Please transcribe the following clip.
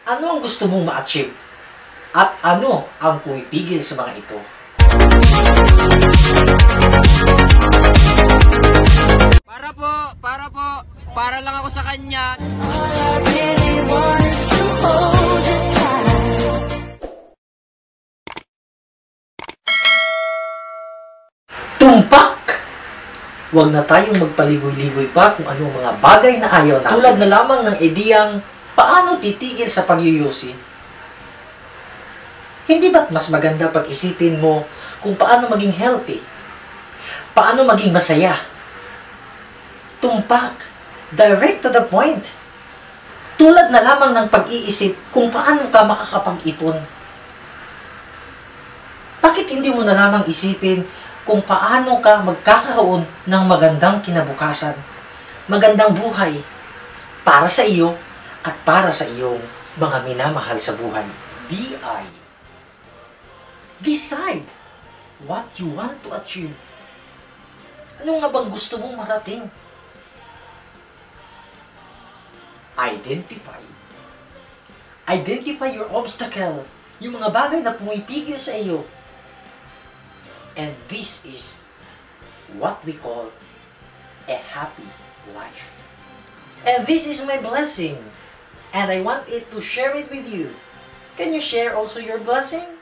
Ano ang gusto mong ma-achieve? At ano ang pumipigil sa mga ito? Para lang ako sa kanya. Tumpak! Huwag na tayong magpaligoy-ligoy pa kung anong mga bagay na ayaw natin. Tulad na lamang ng ideyang paano titigil sa pagyuyusi. Hindi ba't mas maganda pag-isipin mo kung paano maging healthy? Paano maging masaya? Tumpak! Direct to the point. Tulad na lamang ng pag-iisip kung paano ka makakapag-ipon. Bakit hindi mo na lamang isipin kung paano ka magkakaroon ng magandang kinabukasan, magandang buhay, para sa iyo at para sa iyong mga minamahal sa buhay? DI. Decide what you want to achieve. Ano nga bang gusto mong marating? Identify. Identify your obstacle. Yung mga bagay na pumipigil sa iyo. And this is what we call a happy life. And this is my blessing. And I want it to share it with you. Can you share also your blessing?